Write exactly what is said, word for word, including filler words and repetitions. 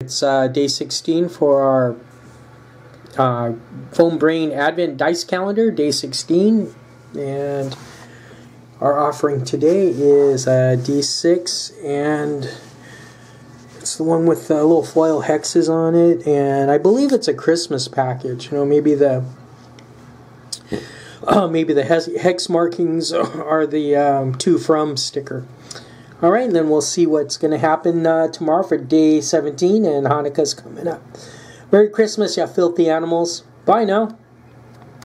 It's uh, day sixteen for our uh, Foam Brain Advent Dice Calendar, day sixteen. And our offering today is uh, D six, and it's the one with the little foil hexes on it. And I believe it's a Christmas package. You know, maybe the uh, maybe the hex markings are the um, to from sticker. All right, and then we'll see what's going to happen uh, tomorrow for day seventeen, and Hanukkah's coming up. Merry Christmas, you filthy animals. Bye now.